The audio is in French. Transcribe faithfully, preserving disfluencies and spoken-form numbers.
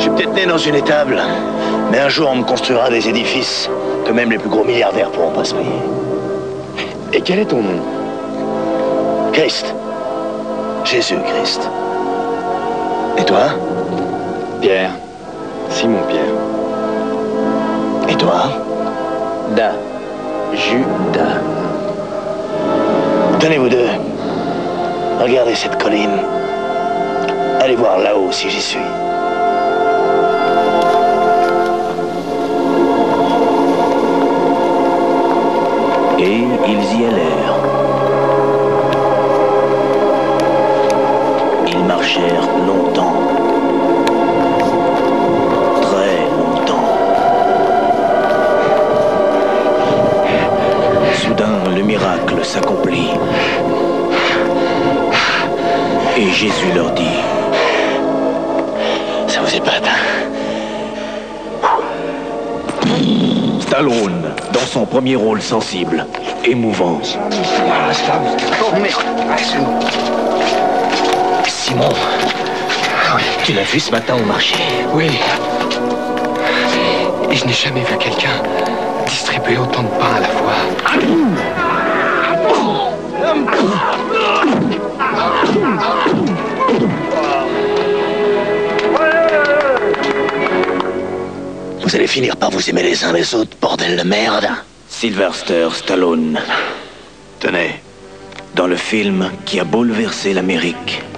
suis peut-être né dans une étable, mais un jour on me construira des édifices que même les plus gros milliardaires pourront pas se payer. Et quel est ton nom? Christ. Jésus-Christ. Et toi? Pierre. Simon Pierre. Et toi? Da. Judas. Tenez vous deux. Regardez cette colline. Allez voir là-haut si j'y suis. Et ils y allèrent. Ils marchèrent longtemps. Très longtemps. Soudain, le miracle s'accomplit. Et Jésus leur dit: Ça vous épate, hein? Stallone, dans son premier rôle sensible, émouvant. Oh merde! Simon, tu l'as vu ce matin au marché? Oui. Et je n'ai jamais vu quelqu'un distribuer autant de pain à la fois. Vous allez finir par vous aimer les uns les autres, bordel de merde. Sylvester Stallone, Tenez. dans le film qui a bouleversé l'Amérique.